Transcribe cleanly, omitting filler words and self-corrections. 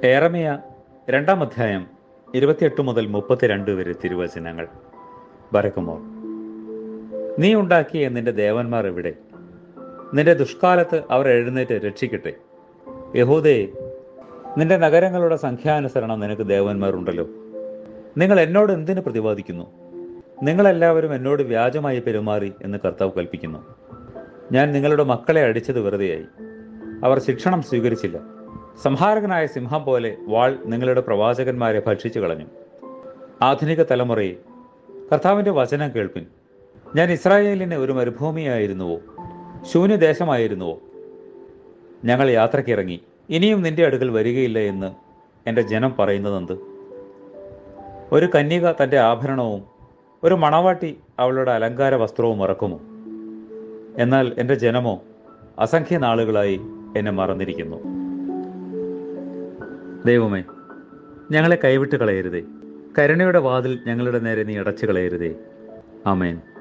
ഏറമിയ 2-ാം അധ്യായം 28 മുതൽ 32 വരെ തിരുവചനങ്ങൾ. ബരക്കുമോർ, നീ ഉണ്ടാക്കിയ നിന്റെ ദേവന്മാർ എവിടെ? നിന്റെ ദുഷ്കാലത്ത് അവർ എഴുന്നേറ്റ് രക്ഷിക്കട്ടെ. യഹൂദേ, നിന്റെ നഗരങ്ങളുടെ സംഖ്യാനുസരണം നിനക്ക് ദേവന്മാരുണ്ടല്ലോ. നിങ്ങൾ എന്നോട് എന്തിനു പ്രതിവാദിക്കുന്നു? നിങ്ങളെല്ലാവരും എന്നോട് വ്യാജമായി പെരുമാറി എന്ന് കർത്താവ് കൽപ്പിക്കുന്നു. ഞാൻ നിങ്ങളുടെ മക്കളെ അടിച്ചത് വെറുതെയായി. അവർ ശിക്ഷണം സ്വീകരിച്ചില്ല. സംഹാരകനായ സിംഹം പോലെ വാൾ നിങ്ങളുടെ പ്രവാചകന്മാരെ ഭക്ഷിച്ചു കളഞ്ഞു. ആധുനിക തലമുറയെ, കർത്താവിൻ്റെ വചനം കേൾപ്പിൻ. ഞാൻ ഇസ്രായേലിന് ഒരു മരുഭൂമിയായിരുന്നുവോ, ശൂന്യദേശമായിരുന്നുവോ? ഞങ്ങൾ യാത്രക്കിറങ്ങി, ഇനിയും നിന്റെ അടുക്കൽ വരികയില്ല എന്ന് എൻ്റെ ജനം പറയുന്നതെന്ത്? ഒരു കന്യക തൻ്റെ ആഭരണവും ഒരു മണവാട്ടി അവളുടെ അലങ്കാര വസ്ത്രവും മറക്കുമോ? എന്നാൽ എൻ്റെ ജനമോ അസംഖ്യ നാളുകളായി എന്നെ മറന്നിരിക്കുന്നു. ദൈവമേ, ഞങ്ങളെ കൈവിട്ട് കളയരുതേ. കരുണയുടെ വാതിൽ ഞങ്ങളുടെ നേരെ നീ അടച്ചു കളയരുതേ. ആമേൻ.